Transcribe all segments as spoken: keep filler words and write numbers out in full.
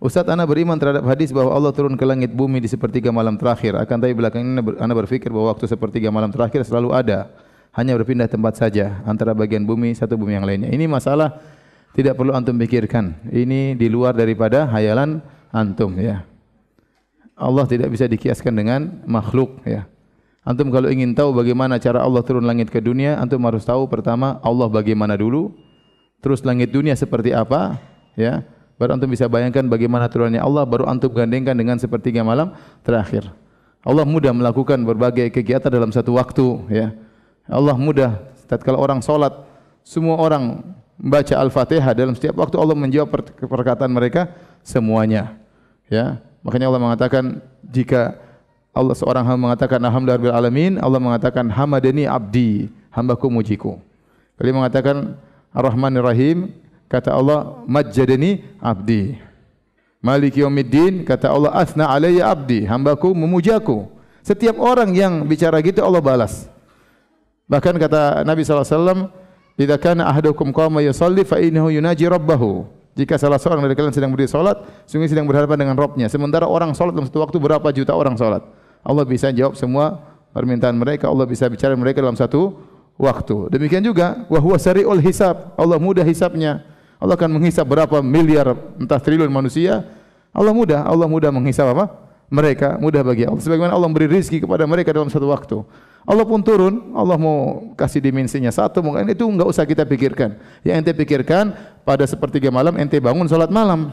Ustaz, ana beriman terhadap hadis bahwa Allah turun ke langit bumi di sepertiga malam terakhir. Akan tapi belakangan ini ana berfikir bahwa waktu sepertiga malam terakhir selalu ada. Hanya berpindah tempat saja antara bagian bumi satu bumi yang lainnya. Ini masalah tidak perlu antum pikirkan. Ini di luar daripada hayalan antum, ya. Allah tidak bisa dikiaskan dengan makhluk, ya. Antum kalau ingin tahu bagaimana cara Allah turun langit ke dunia, antum harus tahu pertama Allah bagaimana dulu, terus langit dunia seperti apa, ya. Baru antum bisa bayangkan bagaimana turunnya Allah, baru antum gandengkan dengan sepertiga malam terakhir. Allah mudah melakukan berbagai kegiatan dalam satu waktu, ya. Allah mudah tatkala orang salat, semua orang membaca Al-Fatihah, dalam setiap waktu Allah menjawab perkataan mereka semuanya, ya. Makanya Allah mengatakan, jika Allah seorang hamba mengatakan alhamdulillahirabbil alamin, Allah mengatakan hamadani abdi, hambaku mujiku. Kalau dia mengatakan Ar-Rahmanir Rahim, kata Allah majjadani abdi. Maliki yaumiddin, kata Allah asna alayya abdi, hambaku memujaku. Setiap orang yang bicara gitu Allah balas. Bahkan kata Nabi sallallahu alaihi wasallam, "Idza kana ahadukum qama yusalli fa innahu yunaji rabbahu." Jika salah seorang dari kalian sedang berdiri salat, sungguh sedang berhadapan dengan Rabb-Nya. Sementara orang salat dalam satu waktu berapa juta orang salat. Allah bisa jawab semua permintaan mereka, Allah bisa bicara mereka dalam satu waktu. Demikian juga wa huwa sari'ul hisab. Allah mudah hisabnya. Allah akan menghisab berapa miliar entah triliun manusia. Allah mudah, Allah mudah menghisab apa? Mereka, mudah bagi Allah. Sebagaimana Allah memberi rezeki kepada mereka dalam satu waktu. Allah pun turun, Allah mau kasih dimensinya satu, mungkin itu enggak usah kita pikirkan. Yang ente pikirkan pada sepertiga malam ente bangun salat malam.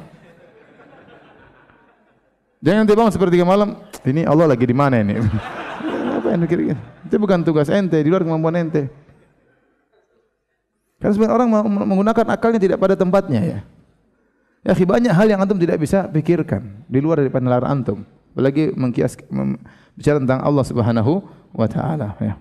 Jangan ente bangun sepertiga malam, ini Allah lagi di mana ini? Apa yang pikirkan? Itu bukan tugas ente, di luar kemampuan ente. Karena sebenarnya orang menggunakan akalnya tidak pada tempatnya, ya. Ya, banyak hal yang antum tidak bisa pikirkan di luar daripada nalar antum. Apalagi mengkias bicara tentang Allah Subhanahu wa taala, ya.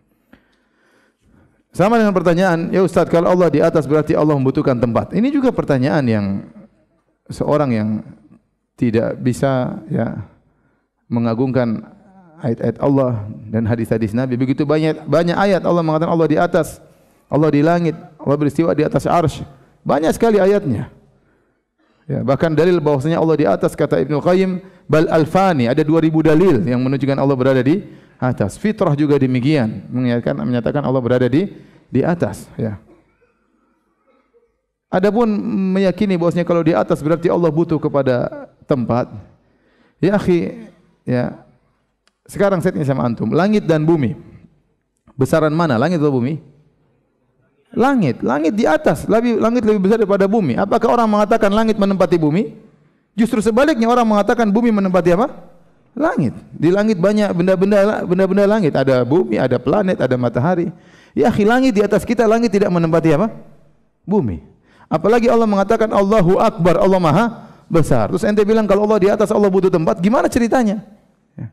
Sama dengan pertanyaan, ya Ustaz, kalau Allah di atas berarti Allah membutuhkan tempat. Ini juga pertanyaan yang seorang yang tidak bisa, ya, mengagungkan ayat-ayat Allah dan hadis-hadis Nabi. Begitu banyak banyak ayat Allah mengatakan Allah di atas, Allah di langit, Allah beristiwa di atas arsy. Banyak sekali ayatnya. Ya, bahkan dalil bahwasanya Allah di atas, kata Ibnu Qayyim, bal alfani, ada dua ribu dalil yang menunjukkan Allah berada di atas. Fitrah juga demikian, menyatakan menyatakan Allah berada di di atas, ya. Adapun meyakini bahwasanya kalau di atas berarti Allah butuh kepada tempat. Ya akhi, ya. Sekarang saya tanya sama antum, langit dan bumi, besaran mana, langit atau bumi? Langit, langit di atas, lebih langit lebih besar daripada bumi. Apakah orang mengatakan langit menempati bumi? Justru sebaliknya, orang mengatakan bumi menempati apa? Langit. Di langit banyak benda-benda benda-benda langit, ada bumi, ada planet, ada matahari. Ya akhi, langit di atas kita, langit tidak menempati apa? Bumi. Apalagi Allah mengatakan Allahu Akbar, Allah Maha besar. Terus ente bilang kalau Allah di atas, Allah butuh tempat, gimana ceritanya? Ya.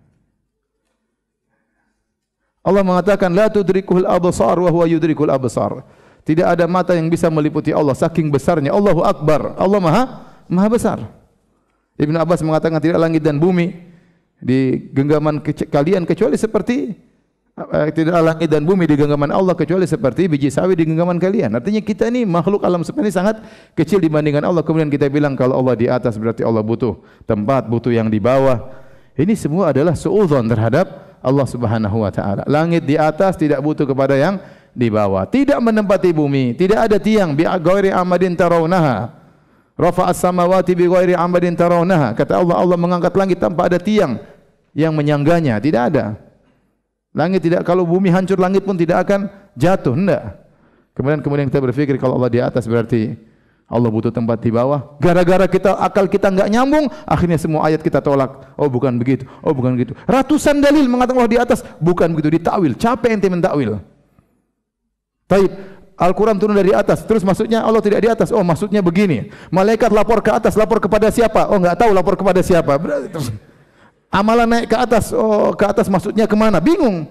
Allah mengatakan la tudrikul absar wa huwa yudrikul absar. Tidak ada mata yang bisa meliputi Allah, saking besarnya. Allahu Akbar, Allah Maha Maha besar. Ibnu Abbas mengatakan tidak langit dan bumi di genggaman kalian kecuali seperti uh, tidak langit dan bumi di genggaman Allah kecuali seperti biji sawi di genggaman kalian. Artinya kita ini makhluk alam semesta ini sangat kecil dibandingkan Allah. Kemudian kita bilang kalau Allah di atas berarti Allah butuh tempat, butuh yang di bawah. Ini semua adalah suudzon terhadap Allah Subhanahu wa taala. Langit di atas tidak butuh kepada yang di bawah, tidak menempati bumi, tidak ada tiang bi ghairi amadin tarawnaha. Rafa'as samawati bi ghairi amadin tarawnaha. Kata Allah, Allah mengangkat langit tanpa ada tiang yang menyangganya, tidak ada. Langit tidak, kalau bumi hancur langit pun tidak akan jatuh, hendak. Kemudian kemudian kita berpikir kalau Allah di atas berarti Allah butuh tempat di bawah. Gara-gara kita akal kita enggak nyambung, akhirnya semua ayat kita tolak. Oh bukan begitu, oh bukan begitu. Ratusan dalil mengatakan Allah di atas, bukan begitu, ditakwil. Capek ente mentakwil. Taib, Al-Quran turun dari atas, terus maksudnya Allah tidak di atas. Oh maksudnya begini, malaikat lapor ke atas, lapor kepada siapa? Oh enggak tahu lapor kepada siapa. Terus, amalan naik ke atas, oh ke atas maksudnya kemana? Bingung.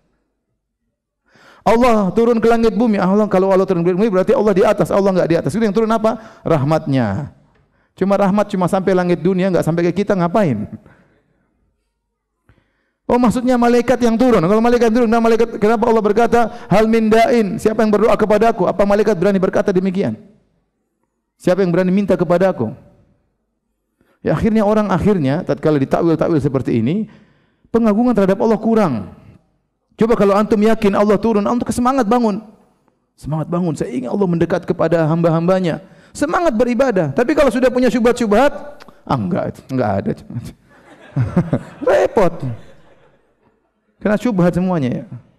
Allah turun ke langit bumi. Allah, kalau Allah turun ke langit bumi berarti Allah di atas. Allah enggak di atas. Itu yang turun apa? Rahmatnya. Cuma rahmat cuma sampai langit dunia, enggak sampai ke kita, ngapain? Oh maksudnya malaikat yang turun. Kalau malaikat turun, nah malaikat, kenapa Allah berkata hal min da'in? Siapa yang berdoa kepadaku? Apa malaikat berani berkata demikian? Siapa yang berani minta kepadaku? Ya, akhirnya orang akhirnya tatkala ditakwil-takwil seperti ini, pengagungan terhadap Allah kurang. Coba kalau antum yakin Allah turun, antum semangat bangun. Semangat bangun, saya ingin Allah mendekat kepada hamba-hambanya. Semangat beribadah. Tapi kalau sudah punya syubhat-syubhat, ah enggak, enggak ada. Repot. Karena syubhat semuanya ya.